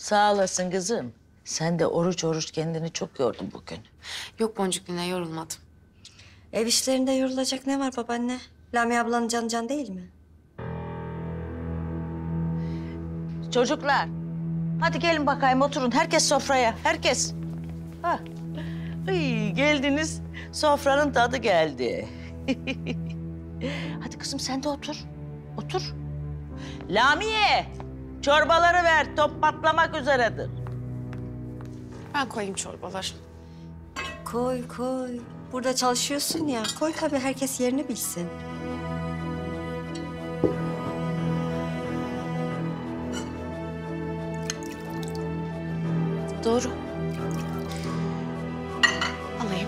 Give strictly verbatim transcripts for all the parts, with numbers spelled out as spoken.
Sağ olasın kızım. Sen de oruç oruç kendini çok yordun bugün. Yok Boncuk nine, yorulmadım. Ev işlerinde yorulacak ne var babaanne? Lamia ablanın can can değil mi? Çocuklar, hadi gelin bakayım oturun. Herkes sofraya, herkes. Ha. Ay, geldiniz, sofranın tadı geldi. Hadi kızım sen de otur, otur. Lamiye, çorbaları ver, top patlamak üzeredir. Ben koyayım çorbaları. Koy koy. Burada çalışıyorsun ya. Koy tabii herkes yerini bilsin. Doğru. Alayım.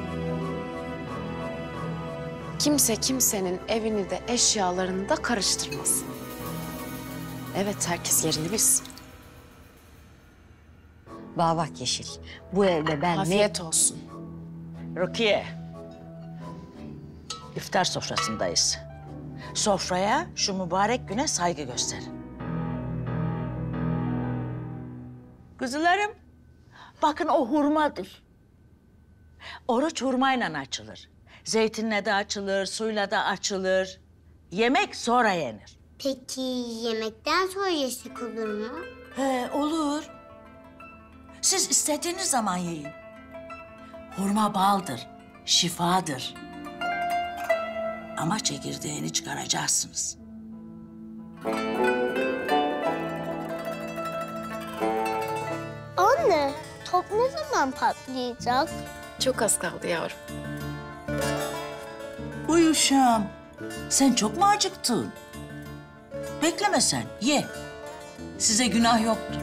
Kimse kimsenin evini de eşyalarını da karıştırmasın. Evet, herkes yerini bilsin. Bana bak Yeşil. Bu evde ben Afiyet olsun. Rukiye, iftar sofrasındayız. Sofraya şu mübarek güne saygı gösterin. Kızlarım, bakın o hurmadır. Oruç hurmayla açılır. Zeytinle de açılır, suyla da açılır. Yemek sonra yenir. Peki yemekten sonra yesek olur mu? He, olur. Siz istediğiniz zaman yiyin. Hurma baldır, şifadır. Ama çekirdeğini çıkaracaksınız. Anne, top ne zaman patlayacak? Çok az kaldı yavrum. Uy uşağım, sen çok mu acıktın? Bekleme sen, ye. Size günah yoktur.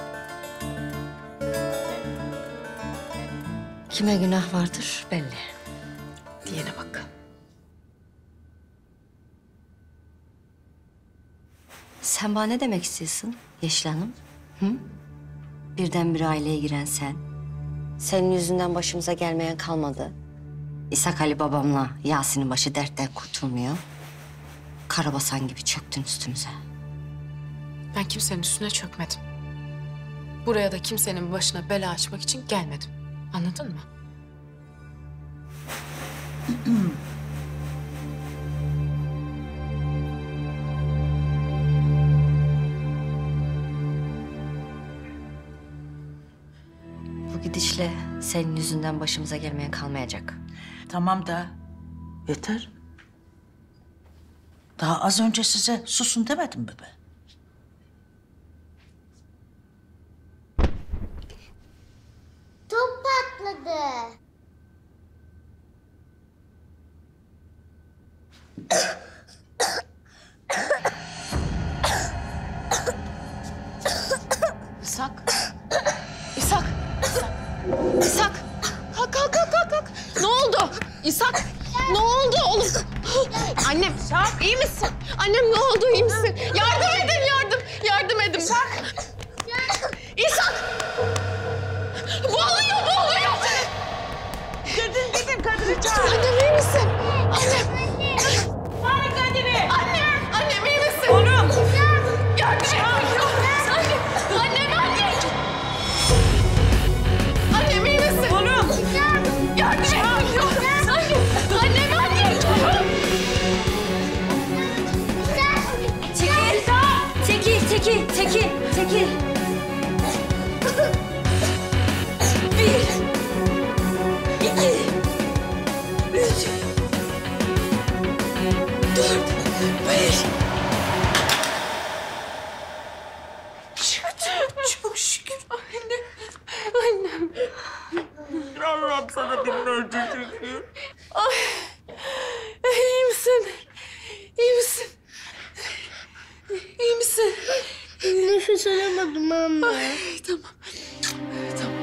Kime günah vardır belli. Diyene bak. Sen bana ne demek istiyorsun Yeşil Hanım? Hı? Birden bir aileye giren sen. Senin yüzünden başımıza gelmeyen kalmadı. İshak Ali babamla Yasin'in başı dertten kurtulmuyor. Karabasan gibi çöktün üstümüze. Ben kimsenin üstüne çökmedim. Buraya da kimsenin başına bela açmak için gelmedim. Anladın mı? Bu gidişle senin yüzünden başımıza gelmeyen kalmayacak. Tamam da yeter. Daha az önce size susun demedim mi ben? Top patladı. İshak. İshak. İshak. İshak. Kalk, kalk, kalk, kalk, kalk. Ne oldu? İshak. Ne oldu oğlum? Annem, iyi misin? Annem ne oldu, iyi misin? Yardım edin, yardım. Yardım edin. İshak. İshak. Boğuluyor, boğuluyor. Gidin, gidin Kadir'i çağır. Annem iyi misin? Annem. Çağırın Kadir'i. Annem. Annem iyi misin? Oğlum. Yardım et. Annem. Annem, annem. Annem iyi misin? Oğlum. Yardım et. Annem. Annem, annem. Çekil, çekil, çekil, çekil. Bir, iki, üç, dört, beş. Çok şükür. Annem. Allah'ım sana binlerce şükür. Ay. İyi misin? İyi misin? İyi misin? Nefes alamadım anne. Ay, tamam. Tamam.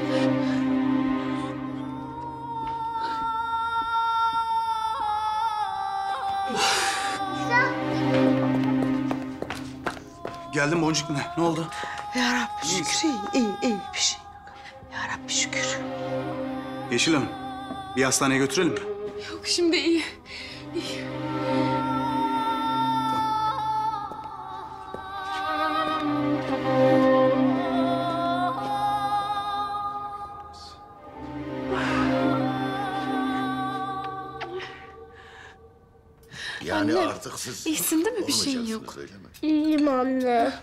Geldim Boncuk ne? Ne oldu? Ya Rabbi şükür, iyi, iyi, iyi bir şey yok. Ya Rabbi şükür. Yeşil Hanım, bir hastaneye götürelim mi? Yok, şimdi iyi. İyi. Yani Annem, artık siz iyisin değil mi? Bir şeyin olmayacaksınız, yok. öyle mi? İyiyim anne.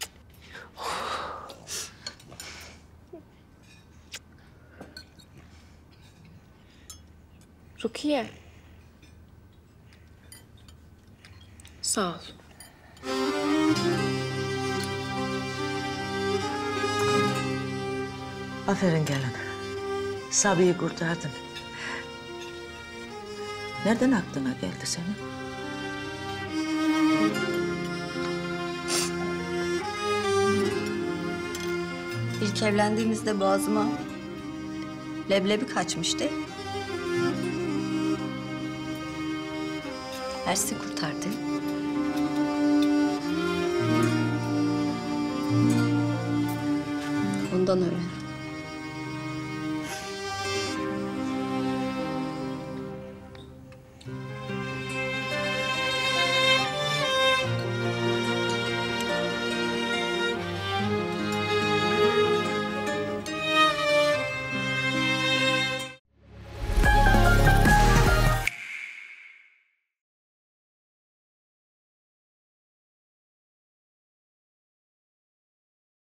Rukiye. Sağ ol. Aferin gelin. Sabi'yi kurtardın. Nereden aklına geldi senin? İlk evlendiğimizde boğazıma leblebi kaçmıştı. Ersin kurtardı. Ondan öğrendim.